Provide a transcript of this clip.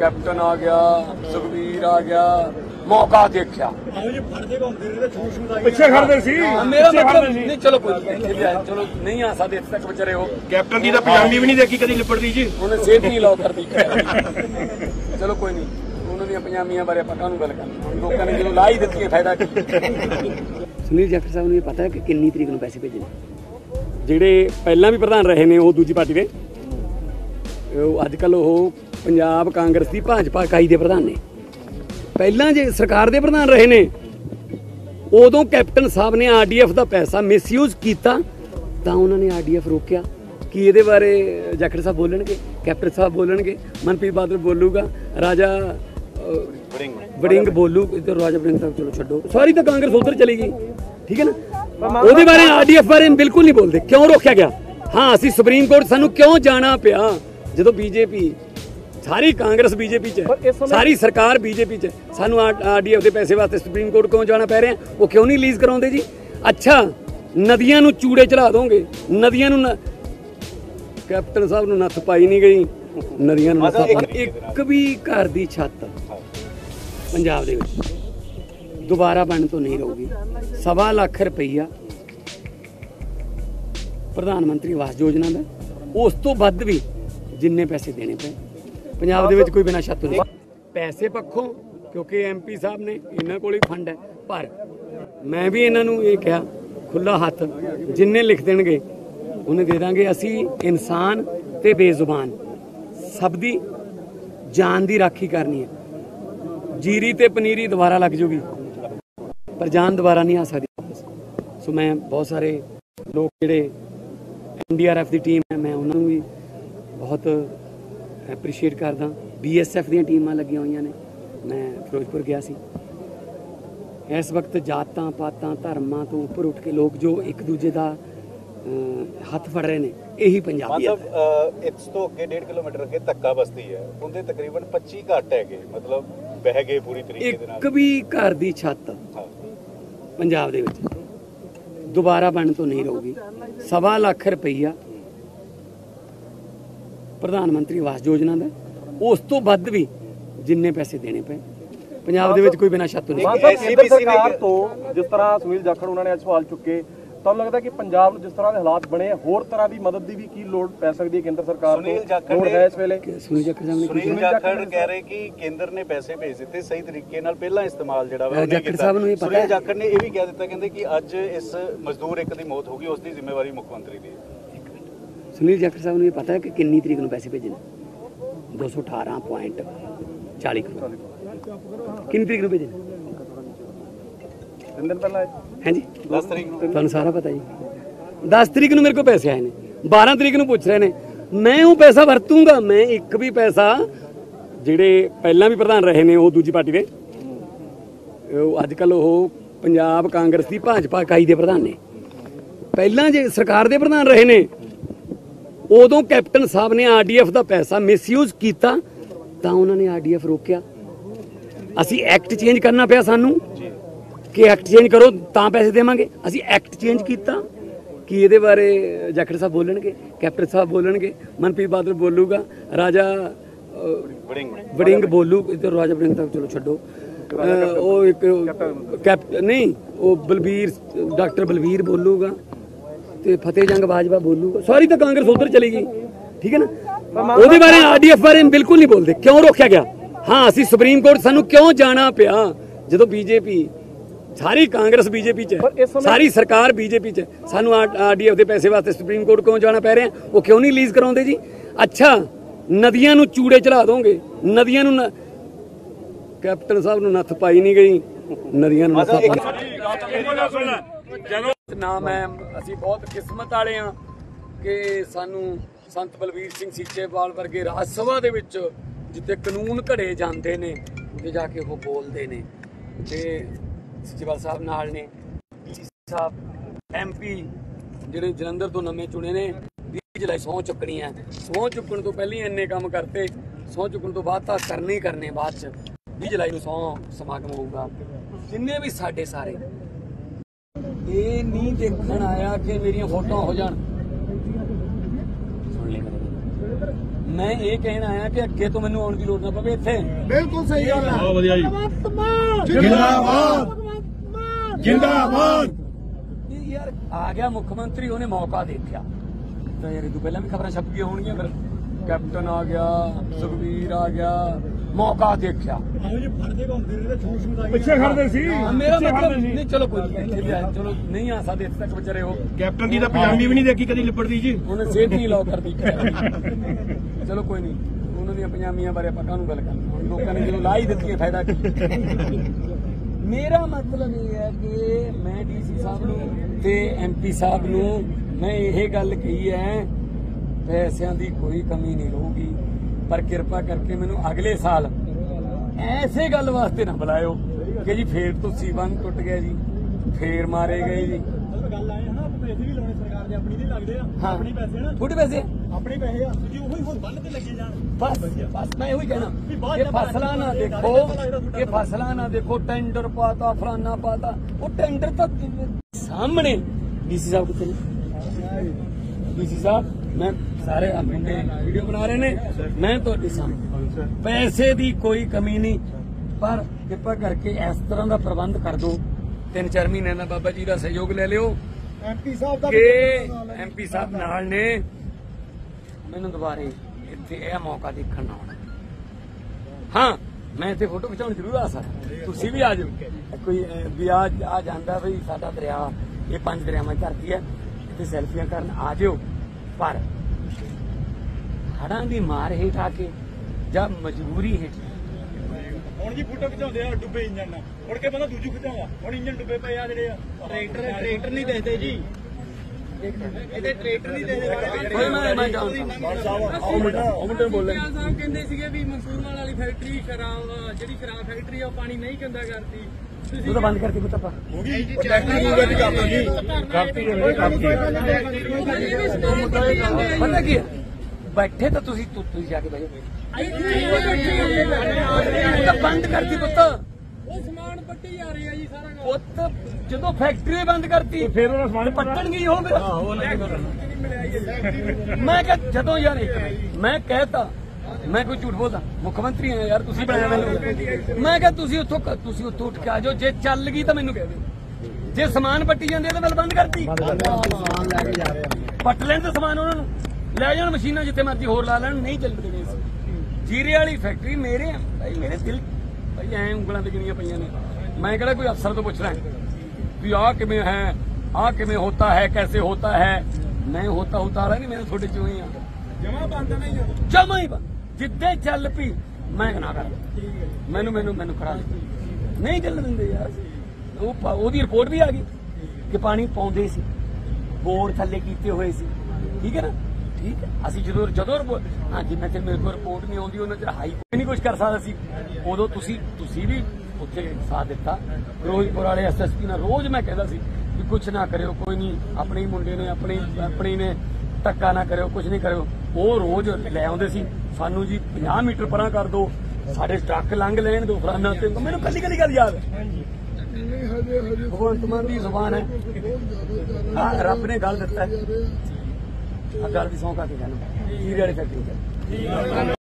Captain आ गया, सुखबीर आ गया, मौका देखा ਪਿੱਛੇ ਖੜਦੇ ਸੀ मेरा मतलब नहीं। चलो कोई नहीं, चलो नहीं आ सकते इतने तक बेचारे हो। ਕੈਪਟਨ ਦੀ ਤਾਂ ਪੰਜਾਬੀ ਵੀ ਨਹੀਂ ਦੇਖੀ ਕਦੀ ਲਿਪੜਦੀ ਜੀ। उन्हें सेहत नहीं लाओ कर दी। चलो कोई नहीं, उन्होंने पंजाबियां बारे ਆਪਾਂ ਕਾਹਨੂੰ ਗੱਲ ਕਰਨੀ, ਲੋਕਾਂ ਨੇ ਜਦੋਂ ਲਾ ਹੀ ਦਿੱਤੀ ਫਾਇਦਾ ਕੀ। ਸੁਨੀਲ ਜਾਖੜ ਸਾਹਿਬ ਨੂੰ ਇਹ ਪਤਾ ਹੈ ਕਿ ਕਿੰਨੀ ਤਰੀਕ ਨੂੰ ਪੈਸੇ ਭੇਜਣੇ, ਜਿਹੜੇ ਪਹਿਲਾਂ ਵੀ ਪ੍ਰਧਾਨ ਰਹੇ ਨੇ ਉਹ ਦੂਜੀ ਪਾਰਟੀ ਦੇ, ਅੱਜ ਕੱਲ ਉਹ ਪੰਜਾਬ ਕਾਂਗਰਸ ਦੀ ਭਾਜਪਾ ਇਕਾਈ ਦੇ ਪ੍ਰਧਾਨ ਨੇ। ਪਹਿਲਾਂ ਜੇ ਸਰਕਾਰ ਦੇ ਪ੍ਰਧਾਨ ਰਹੇ ਨੇ ਉਦੋਂ ਕੈਪਟਨ ਸਾਹਿਬ ਨੇ ਆਰਡੀਐਫ ਦਾ ਪੈਸਾ ਮਿਸਯੂਜ਼ ਕੀਤਾ ਤਾਂ ਉਹਨਾਂ ਨੇ ਆਰਡੀਐਫ ਰੋਕਿਆ। ਕੀ ਇਹਦੇ ਬਾਰੇ ਜਾਖੜ ਸਾਹਿਬ ਬੋਲਣਗੇ, ਕੈਪਟਨ ਸਾਹਿਬ ਬੋਲਣਗੇ, ਮਨਪ੍ਰੀਤ ਬਾਦਲ ਬੋਲੂਗਾ, ਰਾਜਾ ਵੜਿੰਗ ਬੋਲੂ, ਇੱਧਰ ਰਾਜਾ ਵੜਿੰਗ ਤੱਕ ਚਲੋ ਛੱਡੋ, ਸਾਰੀ ਤਾਂ ਕਾਂਗਰਸ ਉਧਰ ਚਲੀ ਗਈ, ਠੀਕ ਹੈ ਨਾ। ਉਹਦੇ ਬਾਰੇ ਆਰਡੀਐਫ ਬਾਰੇ ਬਿਲਕੁਲ ਨਹੀਂ ਬੋਲਦੇ। ਕਿਉਂ ਰੋਕਿਆ ਗਿਆ? ਹਾਂ, ਅਸੀਂ ਸੁਪਰੀਮ ਕੋਰਟ ਸਾਨੂੰ ਕਿਉਂ ਜਾਣਾ ਪਿਆ ਜਦੋਂ ਬੀਜੇਪੀ, ਸਾਰੀ ਕਾਂਗਰਸ ਬੀਜੇਪੀ 'ਚ, ਸਾਰੀ ਸਰਕਾਰ ਬੀਜੇਪੀ 'ਚ, ਸਾਨੂੰ ਆਰਡੀਐਫ ਦੇ ਪੈਸੇ ਵਾਸਤੇ ਸੁਪਰੀਮ ਕੋਰਟ ਕਿਉਂ ਜਾਣਾ ਪੈ ਰਿਹਾ? ਉਹ ਕਿਉਂ ਨਹੀਂ ਰਿਲੀਜ਼ ਕਰਾਉਂਦੇ ਜੀ? ਅੱਛਾ, ਨਦੀਆਂ ਨੂੰ ਚੂੜੇ ਚੜਾ ਦੋਗੇ, ਨਦੀਆਂ ਨੂੰ ਕੈਪਟਨ ਸਾਹਿਬ ਨੂੰ ਨੱਥ ਪਾਈ ਨਹੀਂ ਗਈ, ਨਦੀਆਂ ਨੂੰ ਇੱਕ ਵੀ ਘਰ ਦੀ ਛੱਤ ਪੰਜਾਬ ਦੇ ਵਿੱਚ ਦੁਬਾਰਾ ਬਣਨ ਤੋਂ ਨਹੀਂ ਰਹੂਗੀ। 1.25 ਲੱਖ ਰੁਪਈਆ ਪ੍ਰਧਾਨ ਮੰਤਰੀ ਆਵਾਸ ਯੋਜਨਾ ਦਾ, ਉਸ ਤੋਂ ਵੱਧ ਵੀ ਜਿੰਨੇ ਪੈਸੇ ਦੇਣੇ ਪਏ ਪੰਜਾਬ ਦੇ ਵਿੱਚ ਕੋਈ ਬਿਨਾਂ ਛੱਤ ਨਹੀਂ। ਪੈਸੇ ਪੱਖੋਂ ਕਿਉਂਕਿ ਐਮਪੀ ਸਾਹਿਬ ਨੇ ਇਹਨਾਂ ਕੋਲ ਹੀ ਫੰਡ ਹੈ, ਪਰ ਮੈਂ ਵੀ ਇਹਨਾਂ ਨੂੰ ਇਹ ਕਿਹਾ ਖੁੱਲਾ ਹੱਥ ਜਿੰਨੇ ਲਿਖ ਦੇਣਗੇ ਉਹਨੇ ਦੇ ਦਾਂਗੇ। ਅਸੀਂ ਇਨਸਾਨ ਤੇ ਬੇਜ਼ੁਬਾਨ ਸਭ ਦੀ ਜਾਨ ਦੀ ਰਾਖੀ ਕਰਨੀ ਹੈ। ਜੀਰੀ ਤੇ ਪਨੀਰੀ ਦੁਬਾਰਾ ਲੱਗ ਜੂਗੀ ਪਰ ਜਾਨ ਦੁਬਾਰਾ ਨਹੀਂ ਆ ਸਕਦੀ। ਸੋ ਮੈਂ ਬਹੁਤ ਸਾਰੇ ਲੋਕ ਜਿਹੜੇ NDRF ਦੀ ਟੀਮ ਹੈ, ਮੈਂ ਉਹਨਾਂ ਨੂੰ ਵੀ ਬਹੁਤ ਐਪਰੀਸ਼ੀਏਟ ਕਰਦਾ। BSF ਦੀਆਂ ਟੀਮਾਂ ਲੱਗੀਆਂ ਹੋਈਆਂ ਨੇ। ਮੈਂ ਫਿਰੋਜ਼ਪੁਰ ਗਿਆ ਸੀ। ਇਸ ਵਕਤ ਜਾਤਾਂ ਪਾਤਾਂ ਧਰਮਾਂ ਤੋਂ ਉੱਪਰ ਉੱਠ ਕੇ ਲੋਕ ਜੋ ਇੱਕ ਦੂਜੇ ਦਾ ਹੱਥ ਫੜ ਰਹੇ ਨੇ, ਇਹੀ ਪੰਜਾਬੀਅਤ ਹੈ। ਮਤਲਬ ਇਸ ਤੋਂ ਅੱਗੇ 1.5 ਕਿਲੋਮੀਟਰ ਅੱਗੇ ਧੱਕਾ ਬਸਤੀ ਹੈ, ਉਹਦੇ ਤਕਰੀਬਨ 25 ਘੱਟ ਹੈਗੇ, ਮਤਲਬ ਬਹਿ ਗਏ ਪੂਰੀ ਤਰੀਕੇ ਦੇ ਨਾਲ। ਇੱਕ ਵੀ ਘਰ ਦੀ ਛੱਤ ਪੰਜਾਬ ਦੇ ਵਿੱਚ ਦੁਬਾਰਾ ਬਣਨ ਤੋਂ ਨਹੀਂ ਰਹੂਗੀ। 1.25 ਲੱਖ ਰੁਪਈਆ ਪ੍ਰਧਾਨ ਮੰਤਰੀ ਆਵਾਸ ਯੋਜਨਾ ਦਾ, ਉਸ ਤੋਂ ਵੱਧ ਵੀ ਜਿੰਨੇ ਪੈਸੇ ਦੇਣੇ ਪਏ ਪੰਜਾਬ ਦੇ ਵਿੱਚ ਕੋਈ ਬਿਨਾਂ ਛੱਤ ਨਹੀਂ। ਸਰਕਾਰ ਤੋਂ ਜਿਸ ਤਰ੍ਹਾਂ ਸੁਨੀਲ ਜਾਖੜ ਉਹਨਾਂ ਨੇ ਅੱਜ ਸਵਾਲ ਚੁੱਕੇ, ਤੁਹਾਨੂੰ ਲੱਗਦਾ ਕਿ ਪੰਜਾਬ ਨੂੰ ਜਿਸ ਤਰ੍ਹਾਂ ਦੇ ਹਾਲਾਤ ਬਣੇ, ਹੋਰ ਤਰ੍ਹਾਂ ਦੀ ਮਦਦ ਦੀ ਵੀ ਕੀ ਲੋੜ ਪੈ ਸਕਦੀ ਹੈ ਕੇਂਦਰ ਸਰਕਾਰ ਨੂੰ? ਲੋੜ ਹੈ ਇਸ ਵੇਲੇ? ਸੁਨੀਲ ਜਾਖੜ ਕਹਿ ਰਹੇ ਕਿ ਕੇਂਦਰ ਨੇ ਪੈਸੇ ਭੇਜ ਦਿੱਤੇ ਸਹੀ ਤਰੀਕੇ ਨਾਲ, ਪਹਿਲਾਂ ਇਸਤੇਮਾਲ ਜਿਹੜਾ ਵਾ ਜਾਖੜ ਸਾਹਿਬ ਨੂੰ ਇਹ ਪਤਾ ਸੁਨੀਲ ਜਾਖੜ ਨੇ ਇਹ ਵੀ ਕਹਿ ਦਿੱਤਾ, ਕਹਿੰਦੇ ਕਿ ਅੱਜ ਇਸ ਮਜ਼ਦੂਰ ਇੱਕ ਦੀ ਮੌਤ ਹੋ ਗਈ, ਉਸ ਦੀ ਜ਼ਿੰਮੇਵਾਰੀ ਮੁੱਖ ਮੰਤਰੀ ਦੀ ਹੈ। ਸੁਨੀਲ ਜਾਖੜ ਸਾਹਿਬ ਨੂੰ ਇਹ ਪਤਾ ਹੈ ਕਿ ਕਿੰਨੀ ਤਰੀਕ ਨੂੰ ਪੈਸੇ ਭੇਜਣੇ? 218.40 ਕਰੋੜ ਕਿੰਨੀ ਤਰੀਕ ਨੂੰ ਭੇਜਣੇ? 3 ਦਿਨ ਪਹਿਲਾਂ ਹਾਂਜੀ 10 ਤਰੀਕ ਨੂੰ ਤੁਹਾਨੂੰ ਸਾਰਾ ਪਤਾ ਜੀ। 10 ਤਰੀਕ ਨੂੰ ਮੇਰੇ ਕੋਲ ਪੈਸੇ ਆਏ ਨੇ, 12 ਤਰੀਕ ਨੂੰ ਪੁੱਛ ਰਹੇ ਨੇ, ਮੈਂ ਉਹ ਪੈਸਾ ਵਰਤੂੰਗਾ। ਮੈਂ ਇੱਕ ਵੀ ਪੈਸਾ, ਜਿਹੜੇ ਪਹਿਲਾਂ ਵੀ ਪ੍ਰਧਾਨ ਰਹੇ ਨੇ ਉਹ ਦੂਜੀ ਪਾਰਟੀ ਦੇ, ਅੱਜ ਕੱਲ ਉਹ ਪੰਜਾਬ ਕਾਂਗਰਸ ਦੀ ਭਾਜਪਾ ਇਕਾਈ ਦੇ ਪ੍ਰਧਾਨ ਨੇ। ਪਹਿਲਾਂ ਜੇ ਸਰਕਾਰ ਦੇ ਪ੍ਰਧਾਨ ਰਹੇ ਨੇ ਉਦੋਂ ਕੈਪਟਨ ਸਾਹਿਬ ਨੇ ਆਰਡੀਐਫ ਦਾ ਪੈਸਾ ਮਿਸਯੂਜ਼ ਕੀਤਾ ਤਾਂ ਉਹਨਾਂ ਨੇ ਆਰਡੀਐਫ ਰੋਕਿਆ। ਅਸੀਂ ਐਕਟ ਚੇਂਜ ਕਰਨਾ ਪਿਆ ਸਾਨੂੰ ਕਿ ਐਕਟ ਚੇਂਜ ਕਰੋ ਤਾਂ ਪੈਸੇ ਦੇਵਾਂਗੇ। ਅਸੀਂ ਐਕਟ ਚੇਂਜ ਕੀਤਾ। ਕੀ ਇਹਦੇ ਬਾਰੇ ਜਾਖੜ ਸਾਹਿਬ ਬੋਲਣਗੇ, ਕੈਪਟਨ ਸਾਹਿਬ ਬੋਲਣਗੇ, ਮਨਪ੍ਰੀਤ ਬਾਦਲ ਬੋਲੂਗਾ, ਰਾਜਾ ਵੜਿੰਗ ਬੋਲੂ, ਇੱਧਰ ਰਾਜਾ ਵੜਿੰਗ ਤੱਕ ਚਲੋ ਛੱਡੋ, ਉਹ ਇੱਕ ਕੈਪਟਨ ਨਹੀਂ, ਉਹ ਬਲਬੀਰ, ਡਾਕਟਰ ਬਲਬੀਰ ਬੋਲੂਗਾ ਤੇ ਫਤਿਹ ਜੰਗ ਬਾਜਵਾ ਬੋਲੂਗਾ, ਸਾਰੀ ਤਾਂ ਕਾਂਗਰਸ ਉਧਰ ਚਲੀ ਗਈ, ਠੀਕ ਹੈ ਨਾ। ਉਹਦੇ ਬਾਰੇ ਆਰਡੀਐਫ ਬਾਰੇ ਬਿਲਕੁਲ ਨਹੀਂ ਬੋਲਦੇ। ਕਿਉਂ ਰੋਕਿਆ ਗਿਆ? ਹਾਂ, ਅਸੀਂ ਸੁਪਰੀਮ ਕੋਰਟ ਸਾਨੂੰ ਕਿਉਂ ਜਾਣਾ ਪਿਆ ਜਦੋਂ ਬੀਜੇਪੀ, ਸਾਰੀ ਕਾਂਗਰਸ ਬੀਜੇਪੀ 'ਚ, ਸਾਰੀ ਸਰਕਾਰ ਬੀਜੇਪੀ 'ਚ, ਸਾਨੂੰ ਆਰਡੀਐਫ ਦੇ ਪੈਸੇ ਵਾਸਤੇ ਸੁਪਰੀਮ ਕੋਰਟ ਕਿਉਂ ਜਾਣਾ ਪੈ ਰਿਹਾ? ਉਹ ਕਿਉਂ ਨਹੀਂ ਰਿਲੀਜ਼ ਕਰਾਉਂਦੇ ਜੀ? ਅੱਛਾ, ਨਦੀਆਂ ਨੂੰ ਚੂੜੇ ਚੜਾ ਦੋਗੇ, ਨਦੀਆਂ ਨੂੰ ਕੈਪਟਨ ਸਾਹਿਬ ਨੂੰ ਨੱਥ ਪਾਈ ਨਹੀਂ ਗਈ, ਨਦੀਆਂ ਨੂੰ ਨਾ। ਮੈਂ ਅਸੀਂ ਬਹੁਤ ਕਿਸਮਤ ਵਾਲੇ ਹਾਂ ਕਿ ਸਾਨੂੰ ਸੰਤ ਬਲਵੀਰ ਸਿੰਘ ਸੀਚੇਵਾਲ ਵਰਗੇ ਰਾਜ ਸਭਾ ਦੇ ਵਿੱਚ, ਜਿੱਥੇ ਕਾਨੂੰਨ ਘੜੇ ਜਾਂਦੇ ਨੇ, ਉੱਥੇ ਜਾ ਕੇ ਉਹ ਬੋਲਦੇ ਨੇ। ਤੇ ਸੀਚੇਵਾਲ ਸਾਹਿਬ ਨਾਲ ਨੇ ਸਾਹਿਬ MP ਜਿਹੜੇ ਜਲੰਧਰ ਤੋਂ ਨਵੇਂ ਚੁਣੇ ਨੇ, 20 ਜੁਲਾਈ ਸਹੁੰ ਚੁੱਕਣੀ ਹੈ। ਸਹੁੰ ਚੁੱਕਣ ਤੋਂ ਪਹਿਲਾਂ ਹੀ ਇੰਨੇ ਕੰਮ ਕਰਤੇ, ਸਹੁੰ ਚੁੱਕਣ ਤੋਂ ਬਾਅਦ ਤਾਂ ਕਰਨੇ ਹੀ ਕਰਨੇ। ਬਾਅਦ 'ਚ 20 ਜੁਲਾਈ ਨੂੰ ਸਹੁੰ ਸਮਾਗਮ ਹੋਊਗਾ। ਜਿੰਨੇ ਵੀ ਸਾਡੇ ਸਾਰੇ, ਇਹ ਨਹੀਂ ਦੇਖਣ ਆਇਆ ਕਿ ਮੇਰੀਆਂ ਫੋਟੋਆਂ ਹੋ ਜਾਣ। ਮੈਂ ਇਹ ਕਹਿਣ ਆਇਆ ਕਿ ਅੱਗੇ ਤੋਂ ਮੈਨੂੰ ਆਉਣ ਦੀ ਲੋੜ ਨਾ ਪਵੇ ਇੱਥੇ। ਬਿਲਕੁਲ ਸਹੀ ਗੱਲ ਹੈ। ਬਹੁਤ ਵਧੀਆ ਜੀ। ਜਿੰਦਾਬਾਦ ਜਿੰਦਾਬਾਦ। ਯਾਰ ਆ ਗਿਆ ਮੁੱਖ ਮੰਤਰੀ, ਉਹਨੇ ਮੌਕਾ ਦੇਖਿਆ ਤਾਂ ਯਾਰ ਇਹ ਤੋਂ ਪਹਿਲਾਂ ਵੀ ਖਬਰਾਂ ਛਪ ਗਈਆਂ ਹੋਣਗੀਆਂ। ਫਿਰ ਕੈਪਟਨ ਆ ਗਿਆ, ਸੁਖਬੀਰ ਆ ਗਿਆ, ਮੌਕਾ ਦੇਖਿਆ। ਪਿੱਛੇ ਖੜਦੇ ਸੀ। ਮੇਰਾ ਮਤਲਬ ਨਹੀਂ, ਚਲੋ ਕੋਈ ਨਹੀਂ, ਚਲੋ ਨਹੀਂ ਆ ਸਕਦੇ ਇੱਥੇ ਤੱਕ ਵਿਚਾਰੇ ਉਹ। ਕੈਪਟਨ ਦੀ ਤਾਂ ਪਜਾਮੀ ਵੀ ਨਹੀਂ ਦੇਖੀ ਕਦੀ ਲਿਬੜਦੀ ਜੀ। ਉਹਨੇ ਸਿਹਤ ਨਹੀਂ ਲਾਉ ਕਰਦੀ। ਚਲੋ ਕੋਈ ਨਹੀਂ, ਉਹਨਾਂ ਦੀਆਂ ਪਜਾਮੀਆਂ ਬਾਰੇ ਆਪਾਂ ਕਾਹਨੂੰ ਗੱਲ ਕਰਨੀ। ਹੁਣ ਲੋਕਾਂ ਨੇ ਜਦੋਂ ਲਾ ਹੀ ਦਿੱਤੀਆਂ ਫਾਇਦਾ ਕੀ। ਮੇਰਾ ਮਤਲਬ ਇਹ ਹੈ ਕਿ ਮੈਂ ਡੀਸੀ ਸਾਹਿਬ ਨੂੰ ਤੇ ਐਮਪੀ ਸਾਹਿਬ ਨੂੰ ਮੈਂ ਇਹ ਗੱਲ ਕਹੀ ਹੈ, ਪੈਸਿਆਂ ਦੀ ਕੋਈ ਕਮੀ ਨਹੀਂ ਰਹੂਗੀ, ਪਰ ਕਿਰਪਾ ਕਰਕੇ ਮੈਨੂੰ ਅਗਲੇ ਸਾਲ ਐਸੇ ਗੱਲ ਵਾਸਤੇ ਨਾ ਬੁਲਾਇਓ ਕਿ ਜੀ ਫੇਰ ਤੁਸੀਂ ਬੰਨ ਟੁੱਟ ਗਿਆ ਜੀ, ਫੇਰ ਮਾਰੇ ਗਏ ਜੀ। ਗੱਲ ਆਏ ਹਨਾ, ਆਪਾਂ ਪੈਸੇ ਵੀ ਲਾਉਣੇ ਸਰਕਾਰ ਦੇ, ਆਪਣੀ ਦੇ ਲੱਗਦੇ ਆ। ਆਪਣੇ ਪੈਸੇ ਨਾ, ਥੋੜੇ ਪੈਸੇ ਆਪਣੇ ਪੈਸੇ ਆ ਜੀ, ਉਹੀ ਹੁਣ ਬੰਨ ਤੇ ਲੱਗੇ ਜਾਣ। ਬਸ ਮੈਂ ਉਹੀ ਕਹਿਣਾ ਕਿ ਫਸਲਾਂ ਨਾ ਦੇਖੋ, ਕਿ ਫਸਲਾਂ ਨਾ ਦੇਖੋ, ਟੈਂਡਰ ਪਾਤਾ, ਫਲਾਨਾ ਪਾਤਾ। ਉਹ ਟੈਂਡਰ ਤਾਂ ਸਾਹਮਣੇ। ਡੀਸੀ ਸਾਹਿਬ ਕਿੱਥੇ ਨੇ? ਡੀਸੀ ਸਾਹਿਬ, ਮੈਂ ਸਾਰੇ ਮੁੰਡੇ ਵੀਡੀਓ ਬਣਾ ਰਹੇ ਨੇ, ਮੈਂ ਤੁਹਾਡੇ ਸਾਹਮਣੇ, ਪੈਸੇ ਦੀ ਕੋਈ ਕਮੀ ਨਹੀਂ, ਪਰ ਕਿਰਪਾ ਕਰਕੇ ਇਸ ਤਰ੍ਹਾਂ ਦਾ ਪ੍ਰਬੰਧ ਕਰ ਦਿਓ। 3-4 ਮਹੀਨੇ ਦਾ ਬਾਬਾ ਜੀ ਦਾ ਸਹਿਯੋਗ ਲੈ ਲਿਓ ਐਮਪੀ ਸਾਹਿਬ ਦਾ ਕਿ ਐਮਪੀ ਸਾਹਿਬ ਨਾਲ ਨੇ, ਮੈਨੂੰ ਦੁਬਾਰੇ ਇੱਥੇ ਇਹ ਮੌਕਾ ਦੇਖਣ ਨਾ ਆਉਣਾ। ਹਾਂ, ਮੈਂ ਇੱਥੇ ਫੋਟੋ ਖਿਚਾਉਣ ਜ਼ਰੂਰ ਆ ਸਕਦਾ, ਤੁਸੀਂ ਵੀ ਆ ਜਾਓ। ਕੋਈ ਵੀ ਆ ਜਾਂਦਾ ਬਈ ਸਾਡਾ ਦਰਿਆ, ਇਹ 5 ਦਰਿਆਵਾਂ ਧਰਤੀ ਹੈ, ਇੱਥੇ ਸੈਲਫੀਆਂ ਕਰਨ ਆ ਜਾਓ। ਪਰ ਹੜਾਂ ਦੀ ਮਾਰ ਹੇਠ ਆ ਕੇ ਜਾਂ ਮਜਬੂਰੀ ਹੇਠ ਹੁਣ ਜੀ ਫੋਟੋ ਖਿਚਾਉਂਦੇ ਆ ਡੁੱਬੇ ਇੰਜਣ ਨਾਲ, ਮੁੜ ਕੇ ਬੰਦਾ ਦੂਜੂ ਖਿਚਾਉਂਦਾ। ਹੁਣ ਇੰਜਣ ਡੁੱਬੇ ਪਏ ਆ ਜਿਹੜੇ ਆ। ਟਰੈਕਟਰ ਨਹੀਂ ਦੇਖਦੇ ਜੀ, ਇਹਦੇ ਟਰੈਕਟਰ ਨਹੀਂ ਦੇਖਦੇ। ਕੋਈ ਮੈਂ ਜਾਣਦਾ ਉਹ ਬੋਲੇ ਸਾਹਿਬ ਕਹਿੰਦੇ ਸੀਗੇ ਵੀ ਮਨਸੂਰਵਾਲ ਵਾਲੀ ਫੈਕਟਰੀ ਜਿਹੜੀ ਸ਼ਰਾਬ ਫੈਕਟਰੀ ਆ ਉਹ ਪਾਣੀ ਨਹੀਂ ਗੰਦਾ ਕਰਦੀ। ਤੂੰ ਤਾਂ ਬੰਦ ਕਰਤੀ ਪੁੱਤ ਆਪਾਂ ਪਤਾ ਕੀ ਬੈਠੇ ਤਾਂ ਤੁਸੀਂ ਜਾ ਕੇ ਬੈਠੋ। ਤਾਂ ਬੰਦ ਕਰਤੀ ਪੁੱਤ, ਉਹ ਸਮਾਨ ਪੱਟੀ ਜਾ ਰਹੀ ਆ ਜੀ ਸਾਰਾ ਕੁਝ। ਪੁੱਤ ਜਦੋਂ ਫੈਕਟਰੀ ਬੰਦ ਕਰਤੀ ਫਿਰ ਉਹਨਾਂ ਸਮਾਨ ਪੱਟਣਗੇ ਹੋ ਮੈਂ ਕਿਹਾ ਜਦੋਂ ਯਾਰ ਮੈਂ ਕਹਿਤਾ, ਮੈਂ ਕੋਈ ਝੂਠ ਬੋਲਦਾ? ਮੁੱਖ ਮੰਤਰੀ ਆ ਯਾਰ, ਤੁਸੀਂ ਬਣਾਇਆ ਮੈਨੂੰ। ਮੈਂ ਕਿਹਾ ਤੁਸੀਂ ਉੱਥੋਂ ਉੱਠ ਕੇ ਆ ਜਾਓ, ਜੇ ਚੱਲ ਗਈ ਤਾਂ ਮੈਨੂੰ ਕਹਿ ਦਿਓ। ਜੇ ਸਮਾਨ ਪੱਟੀ ਜਾਂਦੇ ਤਾਂ ਮੈਂ ਬੰਦ ਕਰਤੀ। ਪੱਟ ਲੈਣ ਤਾਂ ਸਮਾਨ ਉਹਨਾਂ ਨੂੰ ਲੈ ਜਾਣ, ਮਸ਼ੀਨਾਂ ਜਿੱਥੇ ਮਰਜ਼ੀ ਹੋਰ ਲਾ ਲੈਣ, ਨਹੀਂ ਚੱਲ ਦੇਣੀ ਸੀ। ਜੀਰੇ ਵਾਲੀ ਫੈਕਟਰੀ ਮੇਰੇ ਭਾਈ, ਮੇਰੇ ਦਿਲ ਭਾਈ ਐ ਉਂਗਲਾਂ ਤੇ ਗਿਣੀਆਂ ਪਈਆਂ ਨੇ। ਮੈਂ ਕਿਹੜਾ ਕੋਈ ਅਫਸਰ ਤੋਂ ਪੁੱਛਣਾ ਵੀ ਆਹ ਕਿਵੇਂ ਹੈ, ਆਹ ਕਿਵੇਂ ਹੋਤਾ ਹੈ, ਕੈਸੇ ਹੋਤਾ ਹੈ। ਮੈਂ ਹੋਤਾ ਵਾਲਾ ਨਹੀਂ, ਮੈਨੂੰ ਤੁਹਾਡੇ ਚੋਂ ਹੀ ਆ। ਜਮਾ ਬੰਦ ਨਹੀਂ, ਜਮਾ ਹੀ ਬੰਦ। ਜਿੱਦੇ ਚੱਲ ਪਈ ਮੈਂ ਨਾ ਕਰ, ਮੈਨੂੰ ਕਰਾ ਨਹੀਂ ਚੱਲ ਦਿੰਦੇ ਯਾਰ। ਉਹਦੀ ਰਿਪੋਰਟ ਵੀ ਆ ਗਈ ਕਿ ਪਾਣੀ ਪਾਉਂਦੇ ਸੀ, ਬੋਰ ਥੱਲੇ ਕੀਤੇ ਹੋਏ ਸੀ। ਠੀਕ ਹੈ ਨਾ, ਠੀਕ ਹੈ। ਅਸੀਂ ਜਦੋਂ ਹਾਂ, ਜਿੰਨਾ ਚਿਰ ਮੇਰੇ ਕੋਲ ਰਿਪੋਰਟ ਨਹੀਂ ਆਉਂਦੀ ਉਹਨਾਂ ਚਿਰ ਹਾਈ ਕੋਈ ਨਹੀਂ ਕੁਝ ਕਰ ਸਕਦਾ ਸੀ। ਉਦੋਂ ਤੁਸੀਂ ਵੀ ਉੱਥੇ ਸਾਥ ਦਿੱਤਾ। ਫਿਰੋਜ਼ਪੁਰ ਵਾਲੇ ਐਸਐਸਪੀ ਨਾਲ ਰੋਜ਼ ਮੈਂ ਕਹਿੰਦਾ ਸੀ ਵੀ ਕੁਛ ਨਾ ਕਰਿਓ, ਕੋਈ ਨਹੀਂ, ਆਪਣੇ ਹੀ ਮੁੰਡੇ ਨੇ, ਆਪਣੀ ਨੇ, ਧੱਕਾ ਨਾ ਕਰਿਓ, ਕੁਛ ਨਹੀਂ ਕਰਿਓ। ਉਹ ਰੋਜ਼ ਲੈ ਆਉਂਦੇ ਸੀ ਸਾਨੂੰ ਜੀ 50 ਮੀਟਰ ਪਰਾਂ ਕਰ ਦਿਓ, ਸਾਡੇ ਟਰੱਕ ਲੰਘ ਲੈਣ ਦਿਓ, ਫਲਾਨਾ ਤੇ। ਮੈਨੂੰ ਕੱਲੀ ਗੱਲ ਯਾਦ ਹੈ। ਭਗਵੰਤ ਮਾਨ ਦੀ ਜ਼ੁਬਾਨ ਹੈ, ਰੱਬ ਨੇ ਗੱਲ ਦਿੱਤਾ ਹੈ। ਗੱਲ ਦੀ ਸੌਂ ਖਾ ਕੇ ਕਹਿਣਾ, ਜੀਰੇ ਵਾਲੀ ਫੈਕਟਰੀ